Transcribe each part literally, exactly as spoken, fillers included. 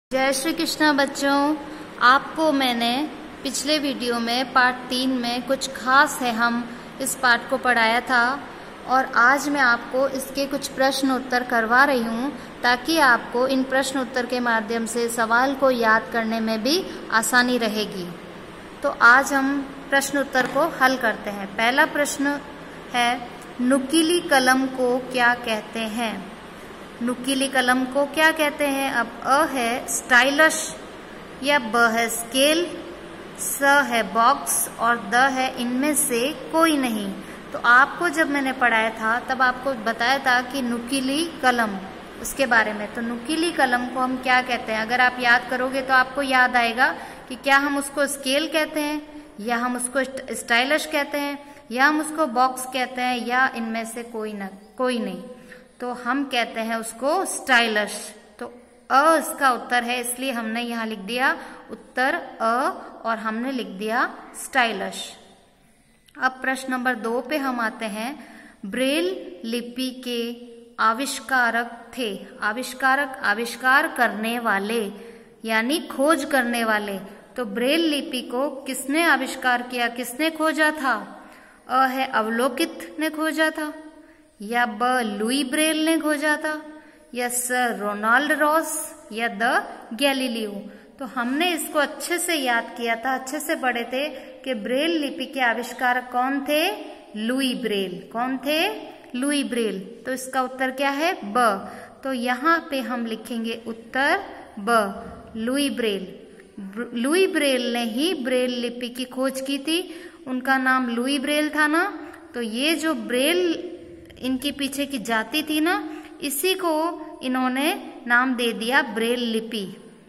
जय श्री कृष्ण बच्चों, आपको मैंने पिछले वीडियो में पार्ट तीन में कुछ खास है हम इस पाठ को पढ़ाया था और आज मैं आपको इसके कुछ प्रश्न उत्तर करवा रही हूँ ताकि आपको इन प्रश्न उत्तर के माध्यम से सवाल को याद करने में भी आसानी रहेगी। तो आज हम प्रश्न उत्तर को हल करते हैं। पहला प्रश्न है, नुकीली कलम को क्या कहते हैं? नुकीली कलम को क्या कहते हैं? अब अ है स्टाइलश या ब है स्केल, स है बॉक्स और द है इनमें से कोई नहीं। तो आपको जब मैंने पढ़ाया था तब आपको बताया था कि नुकीली कलम उसके बारे में। तो नुकीली कलम को हम क्या कहते हैं? अगर आप याद करोगे तो आपको याद आएगा कि क्या हम उसको स्केल कहते हैं या हम उसको स्टाइलश कहते हैं या हम उसको बॉक्स कहते हैं या इनमें से कोई न कोई नहीं। तो हम कहते हैं उसको स्टाइलश। तो अ इसका उत्तर है, इसलिए हमने यहाँ लिख दिया उत्तर अ और हमने लिख दिया स्टाइलश। अब प्रश्न नंबर दो पे हम आते हैं। ब्रेल लिपि के आविष्कारक थे। आविष्कारक आविष्कार करने वाले यानी खोज करने वाले। तो ब्रेल लिपि को किसने आविष्कार किया, किसने खोजा था? अ है अवलोकित ने खोजा था या ब लुई ब्रेल ने खोजा था या स रोनाल्ड रॉस या द गैलीलियो। तो हमने इसको अच्छे से याद किया था, अच्छे से पढ़े थे कि ब्रेल लिपि के आविष्कारक कौन थे? Louis Braille. कौन थे? Louis Braille. तो इसका उत्तर क्या है? ब। तो यहाँ पे हम लिखेंगे उत्तर ब, लुई ब्रेल। लुई ब्रेल ने ही ब्रेल लिपि की खोज की थी। उनका नाम लुई ब्रेल था ना। तो ये जो ब्रेल इनके पीछे की जाति थी ना, इसी को इन्होंने नाम दे दिया ब्रेल लिपि।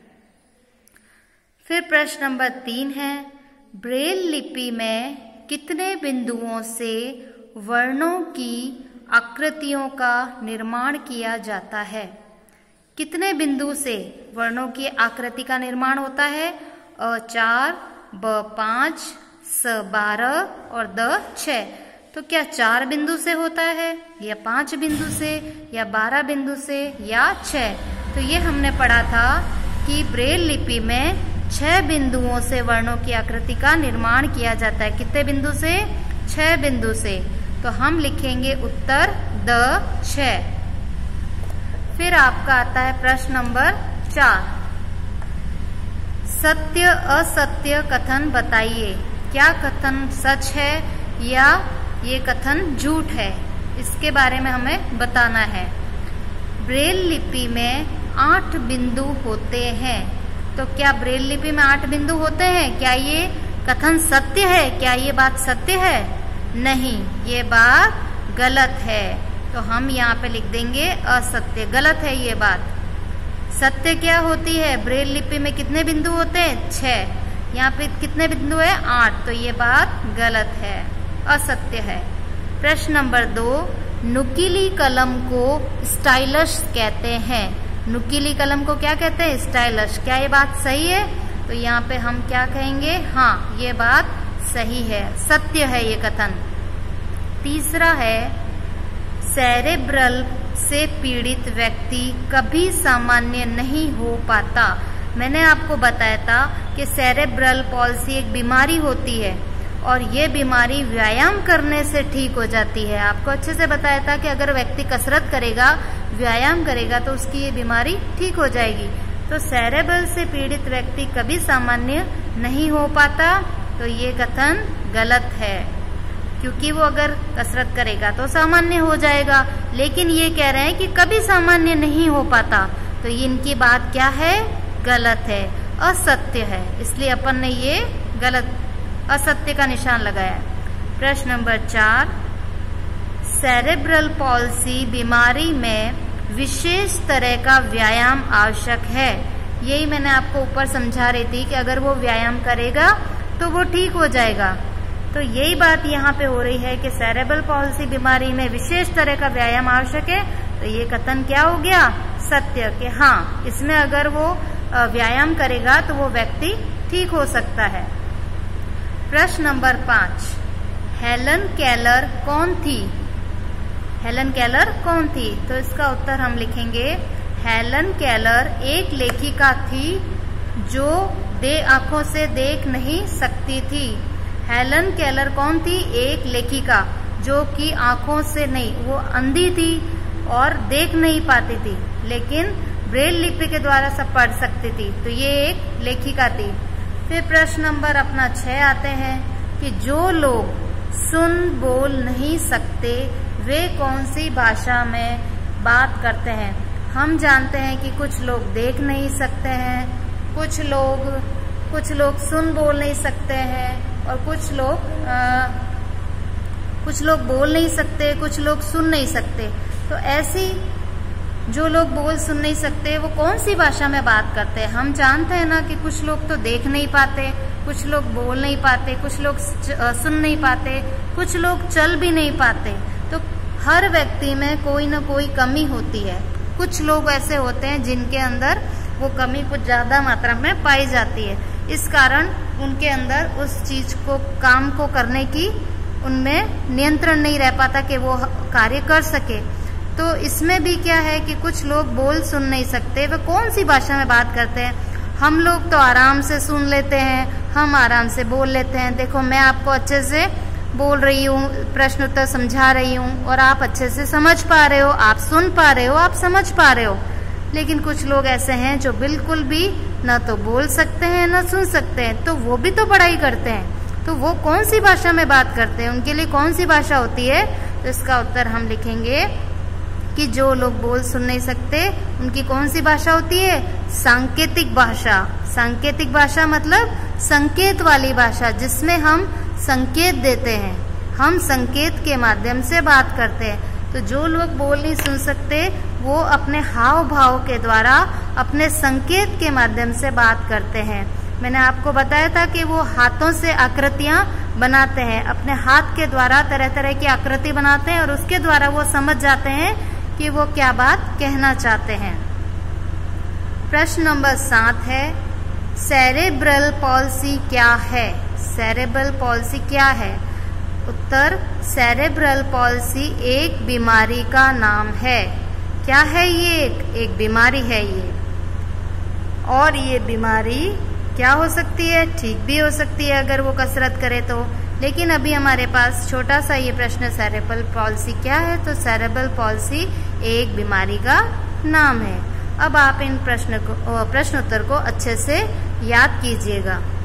फिर प्रश्न नंबर तीन है, ब्रेल लिपि में कितने बिंदुओं से वर्णों की आकृतियों का निर्माण किया जाता है? कितने बिंदु से वर्णों की आकृति का निर्माण होता है? अ चार, ब पांच, स बारह और द छह। तो क्या चार बिंदु से होता है या पांच बिंदु से या बारह बिंदु से या छह? तो ये हमने पढ़ा था कि ब्रेल लिपि में छह बिंदुओं से वर्णों की आकृति का निर्माण किया जाता है। कितने बिंदु से? छह बिंदु से। तो हम लिखेंगे उत्तर द छह। फिर आपका आता है प्रश्न नंबर चार, सत्य असत्य कथन बताइए। क्या कथन सच है या ये कथन झूठ है? इसके बारे में हमें बताना है। ब्रेल लिपि में आठ बिंदु होते हैं। तो क्या ब्रेल लिपि में आठ बिंदु होते हैं? क्या ये कथन सत्य है? क्या ये बात सत्य है? नहीं, ये बात गलत है। तो हम यहाँ पे लिख देंगे असत्य, गलत है ये बात। सत्य क्या होती है? ब्रेल लिपि में कितने बिंदु होते हैं? छह। यहाँ पे कितने बिंदु है? आठ। तो ये बात गलत है, असत्य है। प्रश्न नंबर दो, नुकीली कलम को स्टाइलश कहते हैं। नुकीली कलम को क्या कहते हैं? स्टाइलश। क्या ये बात सही है? तो यहाँ पे हम क्या कहेंगे? हाँ, ये बात सही है, सत्य है ये कथन। तीसरा है, सेरेब्रल से पीड़ित व्यक्ति कभी सामान्य नहीं हो पाता। मैंने आपको बताया था कि सेरेब्रल पॉल्सी एक बीमारी होती है और ये बीमारी व्यायाम करने से ठीक हो जाती है। आपको अच्छे से बताया था कि अगर व्यक्ति कसरत करेगा, व्यायाम करेगा तो उसकी ये बीमारी ठीक हो जाएगी। तो सेरेब्रल से पीड़ित व्यक्ति कभी सामान्य नहीं हो पाता। तो ये कथन गलत है, क्योंकि वो अगर कसरत करेगा तो सामान्य हो जाएगा, लेकिन ये कह रहे हैं कि कभी सामान्य नहीं हो पाता। तो ये इनकी बात क्या है? गलत है, असत्य है। इसलिए अपन ने ये गलत असत्य का निशान लगाया है। प्रश्न नंबर चार, सेरेब्रल पॉल्सी बीमारी में विशेष तरह का व्यायाम आवश्यक है। यही मैंने आपको ऊपर समझा रही थी कि अगर वो व्यायाम करेगा तो वो ठीक हो जाएगा। तो यही बात यहाँ पे हो रही है कि सेरेब्रल पॉल्सी बीमारी में विशेष तरह का व्यायाम आवश्यक है। तो ये कथन क्या हो गया? सत्य, कि हाँ, इसमें अगर वो व्यायाम करेगा तो वो व्यक्ति ठीक हो सकता है। प्रश्न नंबर पांच, हेलन केलर कौन थी? हेलन केलर कौन थी? तो इसका उत्तर हम लिखेंगे हेलन केलर एक लेखिका थी जो दे आंखों से देख नहीं सकती थी। हेलन केलर कौन थी? एक लेखिका जो कि आंखों से नहीं, वो अंधी थी और देख नहीं पाती थी, लेकिन ब्रेल लिपि के द्वारा सब पढ़ सकती थी। तो ये एक लेखिका थी। फिर प्रश्न नंबर अपना छह आते हैं कि जो लोग सुन बोल नहीं सकते वे कौन सी भाषा में बात करते हैं। हम जानते हैं कि कुछ लोग देख नहीं सकते हैं, कुछ लोग कुछ लोग सुन बोल नहीं सकते हैं और कुछ लोग आ, कुछ लोग बोल नहीं सकते, कुछ लोग सुन नहीं सकते। तो ऐसी जो लोग बोल सुन नहीं सकते वो कौन सी भाषा में बात करते हैं। हम जानते हैं ना कि कुछ लोग तो देख नहीं पाते, कुछ लोग बोल नहीं पाते, कुछ लोग सुन नहीं पाते, कुछ लोग चल भी नहीं पाते। तो हर व्यक्ति में कोई ना कोई कमी होती है। कुछ लोग ऐसे होते हैं जिनके अंदर वो कमी कुछ ज्यादा मात्रा में पाई जाती है, इस कारण उनके अंदर उस चीज को, काम को करने की उनमें नियंत्रण नहीं रह पाता कि वो कार्य कर सके। तो इसमें भी क्या है कि कुछ लोग बोल सुन नहीं सकते, वे कौन सी भाषा में बात करते हैं। हम लोग तो आराम से सुन लेते हैं, हम आराम से बोल लेते हैं। देखो मैं आपको अच्छे से बोल रही हूँ, प्रश्न उत्तर समझा रही हूँ और आप अच्छे से समझ पा रहे हो, आप सुन पा रहे हो, आप समझ पा रहे हो। लेकिन कुछ लोग ऐसे हैं जो बिल्कुल भी ना तो बोल सकते हैं ना सुन सकते हैं, तो वो भी तो पढ़ाई करते हैं। तो वो कौन सी भाषा में बात करते हैं, उनके लिए कौन सी भाषा होती है? तो इसका उत्तर हम लिखेंगे कि जो लोग बोल सुन नहीं सकते उनकी कौन सी भाषा होती है? सांकेतिक भाषा। सांकेतिक भाषा मतलब संकेत वाली भाषा, जिसमें हम संकेत देते हैं, हम संकेत के माध्यम से बात करते हैं। तो जो लोग बोल नहीं सुन सकते वो अपने हाव भाव के द्वारा, अपने संकेत के माध्यम से बात करते हैं। मैंने आपको बताया था कि वो हाथों से आकृतियां बनाते हैं, अपने हाथ के द्वारा तरह तरह की आकृति बनाते हैं और उसके द्वारा वो समझ जाते हैं कि वो क्या बात कहना चाहते हैं। प्रश्न नंबर सात है, सेरेब्रल पॉल्सी क्या है? सेरेब्रल पॉल्सी क्या है? उत्तर, सेरेब्रल पॉल्सी एक बीमारी का नाम है। क्या है ये? एक, एक बीमारी है ये। और ये बीमारी क्या हो सकती है? ठीक भी हो सकती है अगर वो कसरत करे तो। लेकिन अभी हमारे पास छोटा सा ये प्रश्न, सेरेब्रल पॉल्सी क्या है? तो सेरेब्रल पॉल्सी एक बीमारी का नाम है। अब आप इन प्रश्न को प्रश्न उत्तर को अच्छे से याद कीजिएगा।